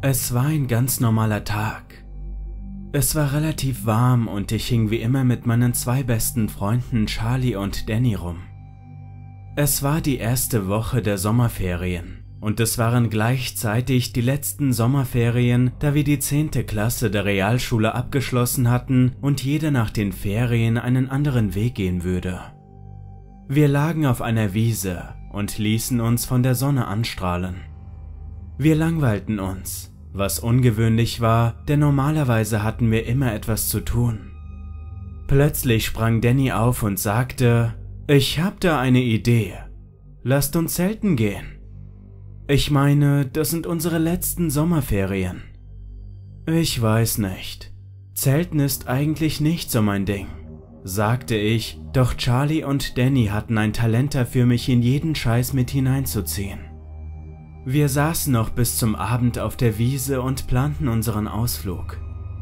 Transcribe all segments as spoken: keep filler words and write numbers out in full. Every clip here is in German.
Es war ein ganz normaler Tag. Es war relativ warm und ich hing wie immer mit meinen zwei besten Freunden Charlie und Danny rum. Es war die erste Woche der Sommerferien und es waren gleichzeitig die letzten Sommerferien, da wir die zehnte Klasse der Realschule abgeschlossen hatten und jeder nach den Ferien einen anderen Weg gehen würde. Wir lagen auf einer Wiese und ließen uns von der Sonne anstrahlen. Wir langweilten uns, was ungewöhnlich war, denn normalerweise hatten wir immer etwas zu tun. Plötzlich sprang Danny auf und sagte: „Ich hab da eine Idee. Lasst uns zelten gehen." Ich meine, das sind unsere letzten Sommerferien. Ich weiß nicht. Zelten ist eigentlich nicht so mein Ding, sagte ich, doch Charlie und Danny hatten ein Talent dafür, mich in jeden Scheiß mit hineinzuziehen. Wir saßen noch bis zum Abend auf der Wiese und planten unseren Ausflug.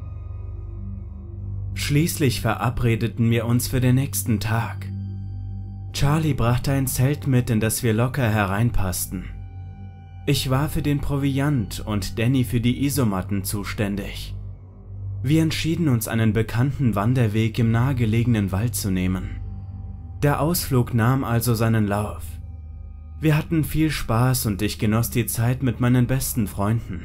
Schließlich verabredeten wir uns für den nächsten Tag. Charlie brachte ein Zelt mit, in das wir locker hereinpassten. Ich war für den Proviant und Danny für die Isomatten zuständig. Wir entschieden uns, einen bekannten Wanderweg im nahegelegenen Wald zu nehmen. Der Ausflug nahm also seinen Lauf. Wir hatten viel Spaß und ich genoss die Zeit mit meinen besten Freunden.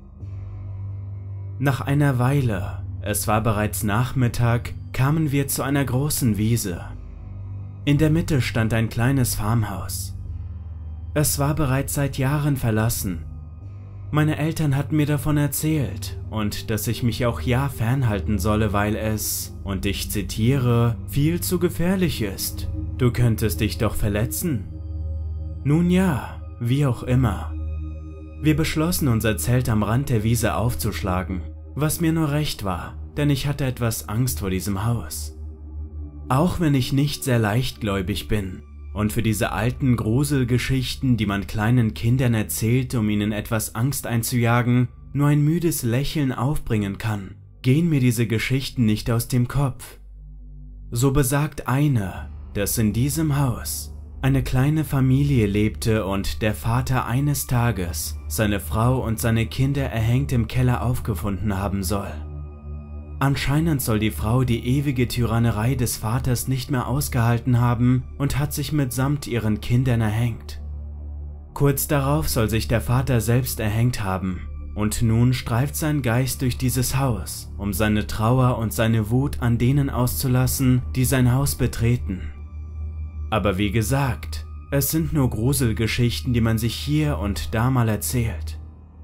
Nach einer Weile, es war bereits Nachmittag, kamen wir zu einer großen Wiese. In der Mitte stand ein kleines Farmhaus. Es war bereits seit Jahren verlassen. Meine Eltern hatten mir davon erzählt und dass ich mich auch ja fernhalten solle, weil es, und ich zitiere, viel zu gefährlich ist. Du könntest dich doch verletzen. Nun ja, wie auch immer. Wir beschlossen, unser Zelt am Rand der Wiese aufzuschlagen, was mir nur recht war, denn ich hatte etwas Angst vor diesem Haus. Auch wenn ich nicht sehr leichtgläubig bin und für diese alten Gruselgeschichten, die man kleinen Kindern erzählt, um ihnen etwas Angst einzujagen, nur ein müdes Lächeln aufbringen kann, gehen mir diese Geschichten nicht aus dem Kopf. So besagt eine, dass in diesem Haus eine kleine Familie lebte und der Vater eines Tages seine Frau und seine Kinder erhängt im Keller aufgefunden haben soll. Anscheinend soll die Frau die ewige Tyrannerei des Vaters nicht mehr ausgehalten haben und hat sich mitsamt ihren Kindern erhängt. Kurz darauf soll sich der Vater selbst erhängt haben und nun streift sein Geist durch dieses Haus, um seine Trauer und seine Wut an denen auszulassen, die sein Haus betreten. Aber wie gesagt, es sind nur Gruselgeschichten, die man sich hier und da mal erzählt.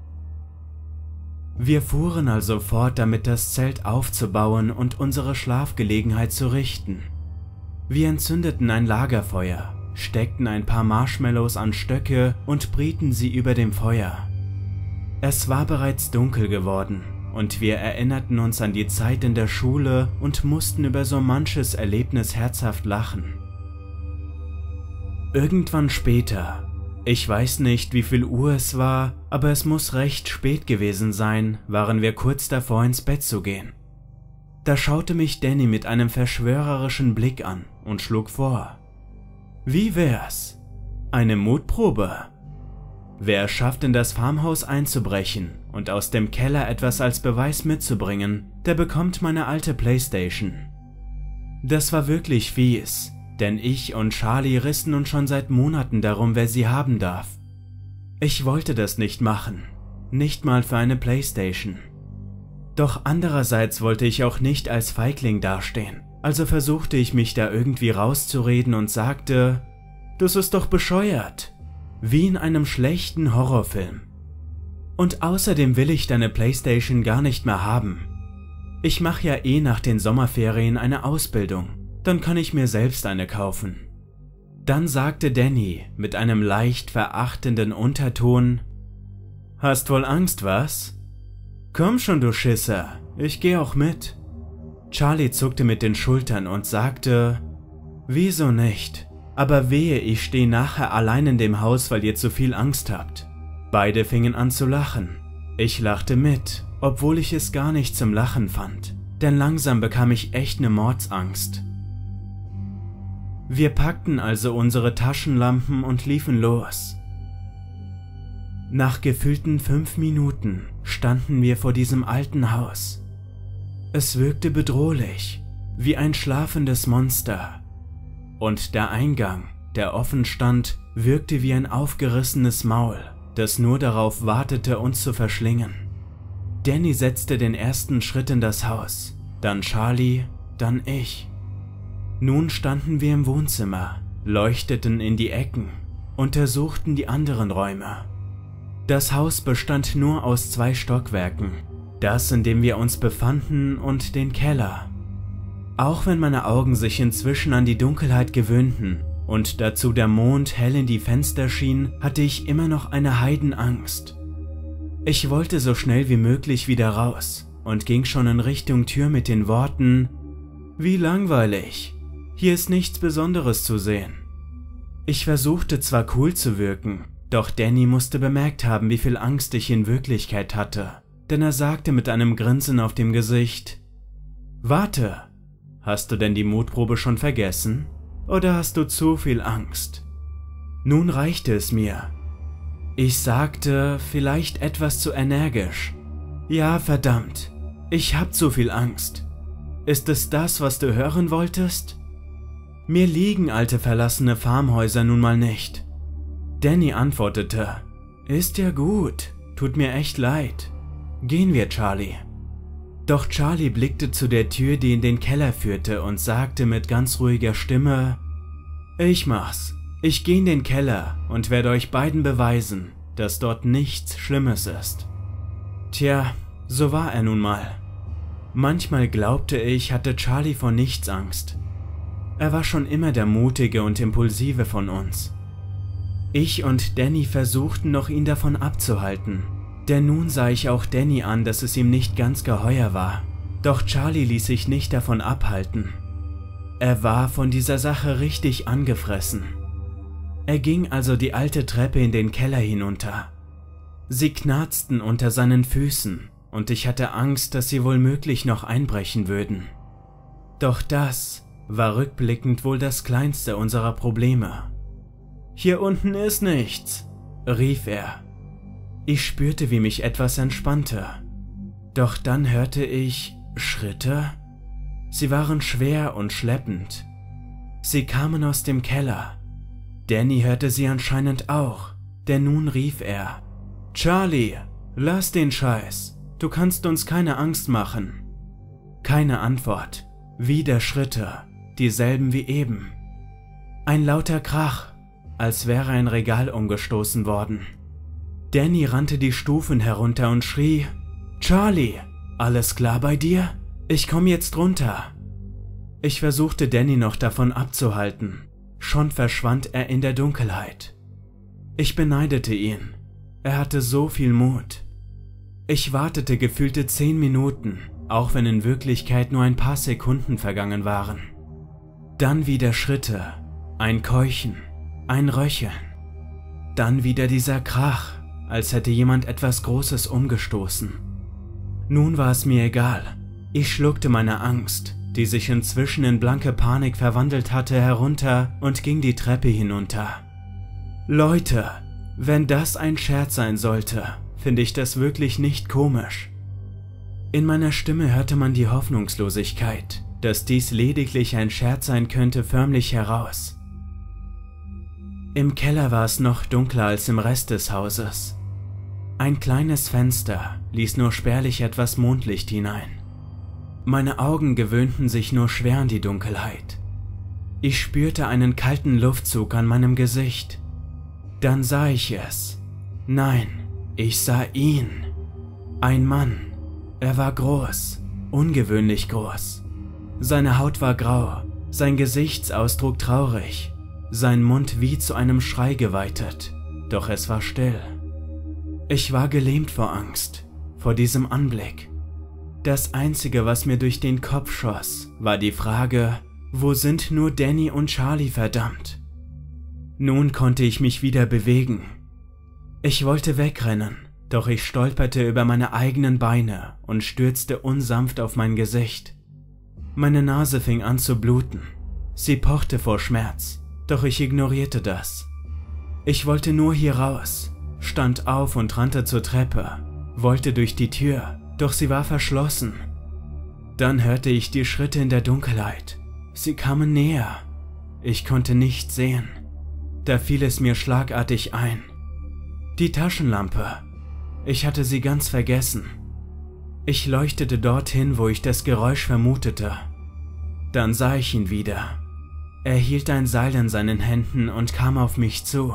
Wir fuhren also fort damit, das Zelt aufzubauen und unsere Schlafgelegenheit zu richten. Wir entzündeten ein Lagerfeuer, steckten ein paar Marshmallows an Stöcke und brieten sie über dem Feuer. Es war bereits dunkel geworden und wir erinnerten uns an die Zeit in der Schule und mussten über so manches Erlebnis herzhaft lachen. Irgendwann später, ich weiß nicht, wie viel Uhr es war, aber es muss recht spät gewesen sein, waren wir kurz davor, ins Bett zu gehen. Da schaute mich Danny mit einem verschwörerischen Blick an und schlug vor: „Wie wär's? Eine Mutprobe? Wer es schafft, in das Farmhaus einzubrechen und aus dem Keller etwas als Beweis mitzubringen, der bekommt meine alte Playstation." Das war wirklich fies. Denn ich und Charlie rissen uns schon seit Monaten darum, wer sie haben darf. Ich wollte das nicht machen, nicht mal für eine Playstation. Doch andererseits wollte ich auch nicht als Feigling dastehen, also versuchte ich mich da irgendwie rauszureden und sagte: „Das ist doch bescheuert, wie in einem schlechten Horrorfilm. Und außerdem will ich deine Playstation gar nicht mehr haben. Ich mache ja eh nach den Sommerferien eine Ausbildung. Dann kann ich mir selbst eine kaufen." Dann sagte Danny mit einem leicht verachtenden Unterton: „Hast wohl Angst, was? Komm schon, du Schisser, ich gehe auch mit." Charlie zuckte mit den Schultern und sagte: „Wieso nicht? Aber wehe, ich stehe nachher allein in dem Haus, weil ihr zu viel Angst habt." Beide fingen an zu lachen. Ich lachte mit, obwohl ich es gar nicht zum Lachen fand, denn langsam bekam ich echt eine Mordsangst. Wir packten also unsere Taschenlampen und liefen los. Nach gefühlten fünf Minuten standen wir vor diesem alten Haus. Es wirkte bedrohlich, wie ein schlafendes Monster. Und der Eingang, der offen stand, wirkte wie ein aufgerissenes Maul, das nur darauf wartete, uns zu verschlingen. Danny setzte den ersten Schritt in das Haus, dann Charlie, dann ich. Nun standen wir im Wohnzimmer, leuchteten in die Ecken, untersuchten die anderen Räume. Das Haus bestand nur aus zwei Stockwerken, das, in dem wir uns befanden, und den Keller. Auch wenn meine Augen sich inzwischen an die Dunkelheit gewöhnten und dazu der Mond hell in die Fenster schien, hatte ich immer noch eine Heidenangst. Ich wollte so schnell wie möglich wieder raus und ging schon in Richtung Tür mit den Worten: Wie langweilig, hier ist nichts Besonderes zu sehen. Ich versuchte zwar cool zu wirken, doch Danny musste bemerkt haben, wie viel Angst ich in Wirklichkeit hatte, denn er sagte mit einem Grinsen auf dem Gesicht: Warte, hast du denn die Mutprobe schon vergessen? Oder hast du zu viel Angst? Nun reichte es mir. Ich sagte, vielleicht etwas zu energisch: Ja, verdammt, ich hab zu viel Angst. Ist es das, was du hören wolltest? Mir liegen alte verlassene Farmhäuser nun mal nicht. Danny antwortete: Ist ja gut, tut mir echt leid. Gehen wir, Charlie. Doch Charlie blickte zu der Tür, die in den Keller führte, und sagte mit ganz ruhiger Stimme: Ich mach's. Ich gehe in den Keller und werde euch beiden beweisen, dass dort nichts Schlimmes ist. Tja, so war er nun mal. Manchmal glaubte ich, hatte Charlie vor nichts Angst. Er war schon immer der Mutige und Impulsive von uns. Ich und Danny versuchten noch, ihn davon abzuhalten, denn nun sah ich auch Danny an, dass es ihm nicht ganz geheuer war. Doch Charlie ließ sich nicht davon abhalten. Er war von dieser Sache richtig angefressen. Er ging also die alte Treppe in den Keller hinunter. Sie knarzten unter seinen Füßen und ich hatte Angst, dass sie wohl möglich noch einbrechen würden. Doch das war rückblickend wohl das kleinste unserer Probleme. Hier unten ist nichts, rief er. Ich spürte, wie mich etwas entspannte. Doch dann hörte ich Schritte. Sie waren schwer und schleppend. Sie kamen aus dem Keller. Danny hörte sie anscheinend auch, denn nun rief er: Charlie, lass den Scheiß, du kannst uns keine Angst machen. Keine Antwort, wieder Schritte, dieselben wie eben. Ein lauter Krach, als wäre ein Regal umgestoßen worden. Danny rannte die Stufen herunter und schrie: Charlie, alles klar bei dir? Ich komme jetzt runter. Ich versuchte Danny noch davon abzuhalten. Schon verschwand er in der Dunkelheit. Ich beneidete ihn. Er hatte so viel Mut. Ich wartete gefühlte zehn Minuten, auch wenn in Wirklichkeit nur ein paar Sekunden vergangen waren. Dann wieder Schritte, ein Keuchen, ein Röcheln. Dann wieder dieser Krach, als hätte jemand etwas Großes umgestoßen. Nun war es mir egal. Ich schluckte meine Angst, die sich inzwischen in blanke Panik verwandelt hatte, herunter und ging die Treppe hinunter. Leute, wenn das ein Scherz sein sollte, finde ich das wirklich nicht komisch. In meiner Stimme hörte man die Hoffnungslosigkeit, dass dies lediglich ein Scherz sein könnte, förmlich heraus. Im Keller war es noch dunkler als im Rest des Hauses. Ein kleines Fenster ließ nur spärlich etwas Mondlicht hinein. Meine Augen gewöhnten sich nur schwer an die Dunkelheit. Ich spürte einen kalten Luftzug an meinem Gesicht. Dann sah ich es. Nein, ich sah ihn. Ein Mann. Er war groß, ungewöhnlich groß. Seine Haut war grau, sein Gesichtsausdruck traurig, sein Mund wie zu einem Schrei geweitet, doch es war still. Ich war gelähmt vor Angst, vor diesem Anblick. Das Einzige, was mir durch den Kopf schoss, war die Frage: Wo sind nur Danny und Charlie, verdammt? Nun konnte ich mich wieder bewegen. Ich wollte wegrennen, doch ich stolperte über meine eigenen Beine und stürzte unsanft auf mein Gesicht. Meine Nase fing an zu bluten. Sie pochte vor Schmerz, doch ich ignorierte das. Ich wollte nur hier raus, stand auf und rannte zur Treppe, wollte durch die Tür, doch sie war verschlossen. Dann hörte ich die Schritte in der Dunkelheit. Sie kamen näher. Ich konnte nichts sehen. Da fiel es mir schlagartig ein. Die Taschenlampe. Ich hatte sie ganz vergessen. Ich leuchtete dorthin, wo ich das Geräusch vermutete. Dann sah ich ihn wieder. Er hielt ein Seil in seinen Händen und kam auf mich zu.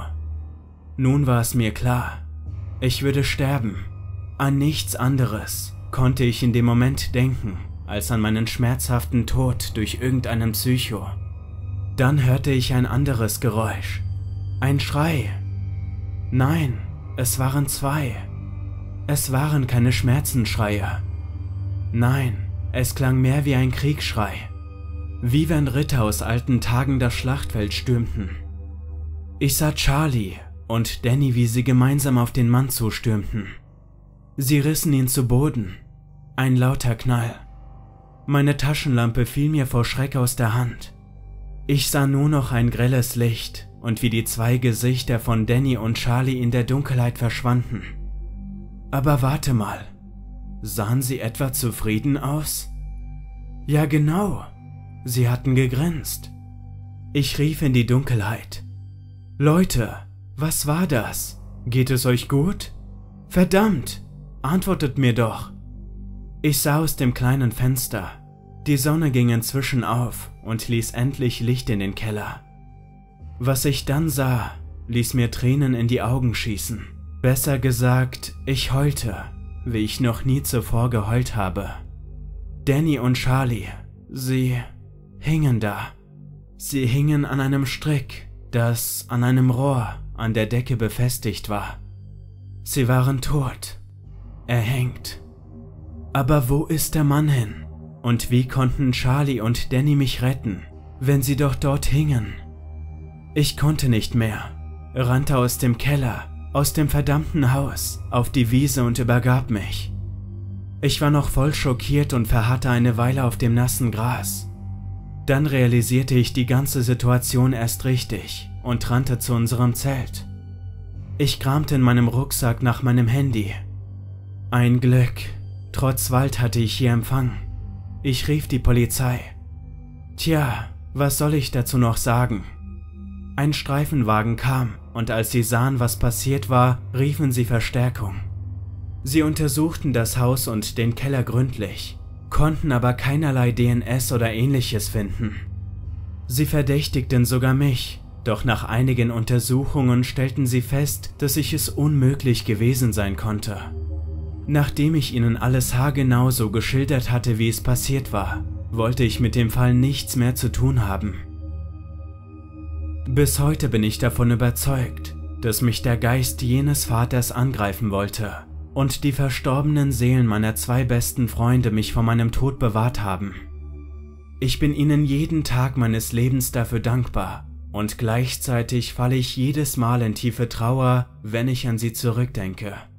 Nun war es mir klar, ich würde sterben. An nichts anderes konnte ich in dem Moment denken, als an meinen schmerzhaften Tod durch irgendeinen Psycho. Dann hörte ich ein anderes Geräusch. Ein Schrei. Nein, es waren zwei. Es waren keine Schmerzensschreie. Nein, es klang mehr wie ein Kriegsschrei. Wie wenn Ritter aus alten Tagen das Schlachtfeld stürmten. Ich sah Charlie und Danny, wie sie gemeinsam auf den Mann zustürmten. Sie rissen ihn zu Boden. Ein lauter Knall. Meine Taschenlampe fiel mir vor Schreck aus der Hand. Ich sah nur noch ein grelles Licht und wie die zwei Gesichter von Danny und Charlie in der Dunkelheit verschwanden. Aber warte mal, sahen sie etwa zufrieden aus? Ja genau, sie hatten gegrinst. Ich rief in die Dunkelheit. Leute, was war das? Geht es euch gut? Verdammt, antwortet mir doch. Ich sah aus dem kleinen Fenster. Die Sonne ging inzwischen auf und ließ endlich Licht in den Keller. Was ich dann sah, ließ mir Tränen in die Augen schießen. Besser gesagt, ich heulte, wie ich noch nie zuvor geheult habe. Danny und Charlie, sie hingen da. Sie hingen an einem Strick, das an einem Rohr an der Decke befestigt war. Sie waren tot, erhängt. Aber wo ist der Mann hin? Und wie konnten Charlie und Danny mich retten, wenn sie doch dort hingen? Ich konnte nicht mehr, rannte aus dem Keller, aus dem verdammten Haus, auf die Wiese und übergab mich. Ich war noch voll schockiert und verharrte eine Weile auf dem nassen Gras. Dann realisierte ich die ganze Situation erst richtig und rannte zu unserem Zelt. Ich kramte in meinem Rucksack nach meinem Handy. Ein Glück, trotz Wald hatte ich hier Empfang. Ich rief die Polizei. Tja, was soll ich dazu noch sagen? Ein Streifenwagen kam und als sie sahen, was passiert war, riefen sie Verstärkung. Sie untersuchten das Haus und den Keller gründlich, konnten aber keinerlei D N S oder ähnliches finden. Sie verdächtigten sogar mich, doch nach einigen Untersuchungen stellten sie fest, dass ich es unmöglich gewesen sein konnte. Nachdem ich ihnen alles haargenau so geschildert hatte, wie es passiert war, wollte ich mit dem Fall nichts mehr zu tun haben. Bis heute bin ich davon überzeugt, dass mich der Geist jenes Vaters angreifen wollte und die verstorbenen Seelen meiner zwei besten Freunde mich vor meinem Tod bewahrt haben. Ich bin ihnen jeden Tag meines Lebens dafür dankbar und gleichzeitig falle ich jedes Mal in tiefe Trauer, wenn ich an sie zurückdenke.